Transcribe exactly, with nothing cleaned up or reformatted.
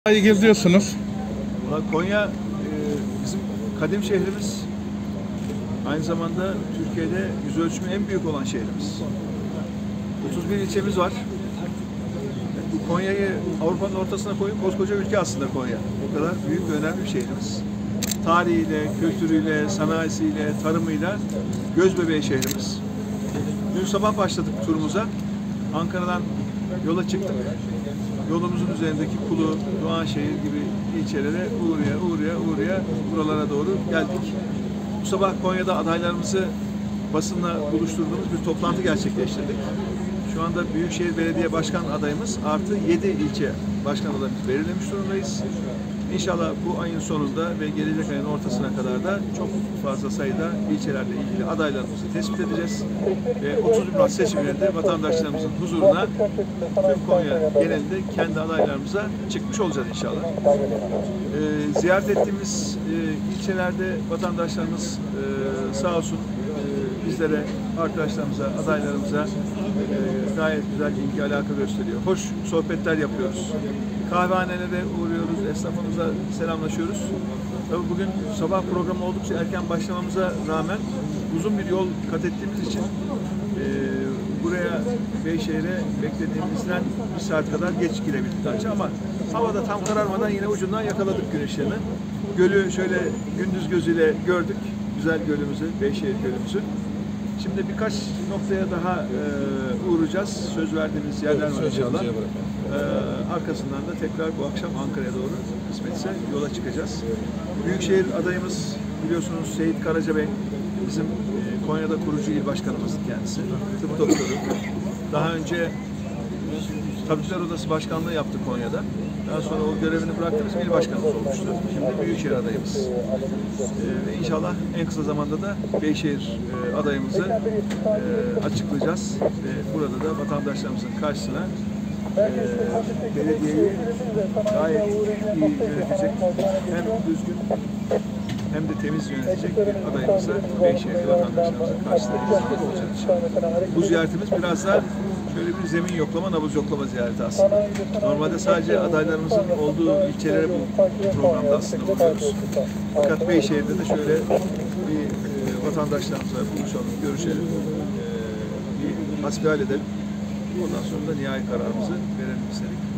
Konya'yı geziyorsunuz. Valla Konya e, bizim kadim şehrimiz. Aynı zamanda Türkiye'de yüz ölçümü en büyük olan şehrimiz. otuz bir ilçemiz var. Bu Konya'yı Avrupa'nın ortasına koyup koskoca ülke aslında Konya. O kadar büyük ve önemli bir şehrimiz. Tarihiyle, kültürüyle, sanayisiyle, tarımıyla göz bebeği şehrimiz. Dün sabah başladık turumuza. Ankara'dan yola çıktık. Yolumuzun üzerindeki Kulu, Doğanşehir gibi ilçelere uğraya uğraya uğraya buralara doğru geldik. Bu sabah Konya'da adaylarımızı basınla buluşturduğumuz bir toplantı gerçekleştirdik. Şu anda Büyükşehir Belediye Başkan adayımız artı yedi ilçe başkan adayımız belirlemiş durumdayız. İnşallah bu ayın sonunda ve gelecek ayın ortasına kadar da çok fazla sayıda ilçelerle ilgili adaylarımızı tespit edeceğiz. Ve otuz bir Mart seçimlerinde vatandaşlarımızın huzuruna tüm Konya genelinde kendi adaylarımıza çıkmış olacağız inşallah. Ee, ziyaret ettiğimiz e, ilçelerde vatandaşlarımız e, sağ olsun e, bizlere, arkadaşlarımıza, adaylarımıza e, gayet güzel ilgi alaka gösteriyor. Hoş sohbetler yapıyoruz. Kahvehanelere uğruyoruz, esnafımıza selamlaşıyoruz. Tabii bugün sabah programı oldukça erken başlamamıza rağmen uzun bir yol kat ettiğimiz için e, buraya Beyşehir'e beklediğimizden bir saat kadar geç girebildik ancak ama havada tam kararmadan yine ucundan yakaladık gün ışığını. Gölü şöyle gündüz gözüyle gördük, güzel gölümüzü, Beyşehir gölümüzü. Şimdi birkaç noktaya daha e, uğrayacağız. Söz verdiğimiz yerler var inşallah. Ee, arkasından da tekrar bu akşam Ankara'ya doğru kısmetse yola çıkacağız. Büyükşehir adayımız biliyorsunuz Seyit Karaca Bey, bizim e, Konya'da kurucu il başkanımız kendisi. Tıp doktoru. Daha önce Tabipler Odası Başkanlığı yaptı Konya'da. Daha sonra o görevini bıraktığımız il başkanımız olmuştu. Şimdi Büyükşehir adayımız. Ee, ve inşallah en kısa zamanda da Beyşehir e, adayımızı e, açıklayacağız. Ve burada da vatandaşlarımızın karşısına Ee, belediyeyi gayet iyi yönetecek, hem düzgün hem de temiz yönetecek bir adayımıza Beyşehir'li vatandaşlarımızın karşısında hizmet olacak. Bu ziyaretimiz biraz da şöyle bir zemin yoklama, nabız yoklama ziyareti aslında. Normalde sadece adaylarımızın olduğu ilçelere bu programda aslında buluyoruz. Fakat Beyşehir'de de şöyle bir e, vatandaşlarımızla buluşalım, görüşelim, e, bir hasbihal edelim. Ondan sonra da nihai kararımızı verelim istedik.